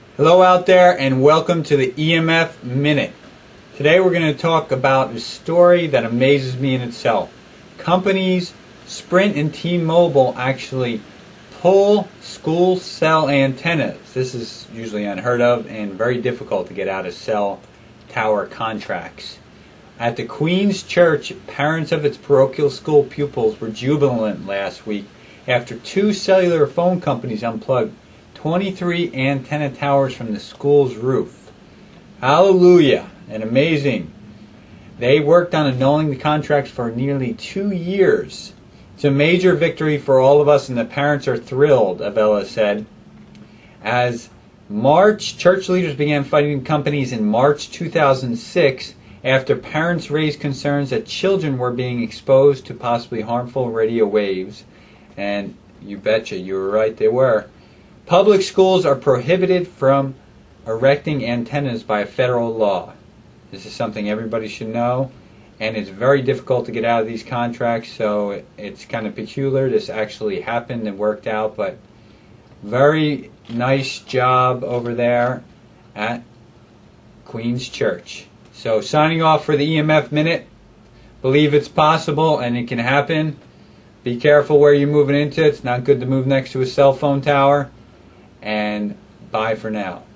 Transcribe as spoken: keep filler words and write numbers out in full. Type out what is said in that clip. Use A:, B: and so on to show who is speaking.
A: Hello out there and welcome to the E M F Minute. Today we're going to talk about a story that amazes me in itself. Companies Sprint and T-Mobile actually pull school cell antennas. This is usually unheard of and very difficult to get out of cell tower contracts. At the Queen's Church, parents of its parochial school pupils were jubilant last week after two cellular phone companies unplugged twenty-three antenna towers from the school's roof. Hallelujah! And amazing. They worked on annulling the contracts for nearly two years. It's a major victory for all of us and the parents are thrilled, Avella said. As March, church leaders began fighting companies in March two thousand six after parents raised concerns that children were being exposed to possibly harmful radio waves. And you betcha, you were right, they were. Public schools are prohibited from erecting antennas by federal law. This is something everybody should know, and it's very difficult to get out of these contracts, so it's kind of peculiar. This actually happened and worked out, but very nice job over there at Queen's Church. So signing off for the E M F Minute. Believe it's possible and it can happen. Be careful where you're moving into. It's not good to move next to a cell phone tower. And bye for now.